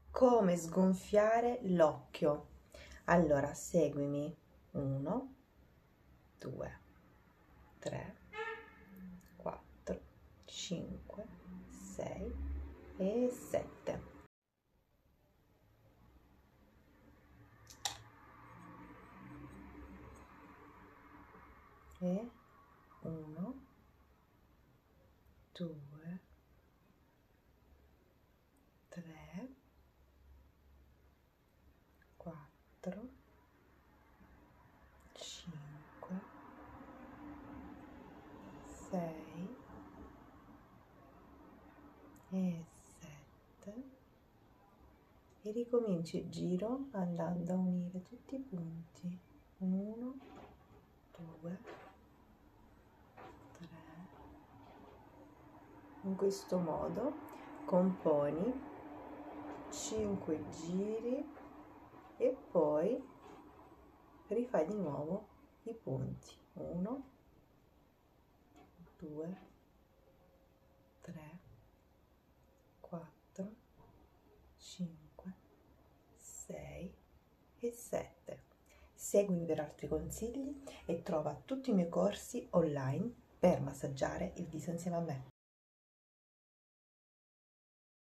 come sgonfiare l'occhio. Allora, seguimi. 1, 2, 3, 4, 5, 6 e 7. E 1, 2, 3, 4, 5, 6 e 7 e ricominci il giro andando a unire tutti i punti. 1, 2, 3. In questo modo componi 5 giri e poi rifai di nuovo i punti. 1, 2, 3, 4, 5, 6 e 7. Seguimi per altri consigli e trova tutti i miei corsi online per massaggiare il viso insieme a me.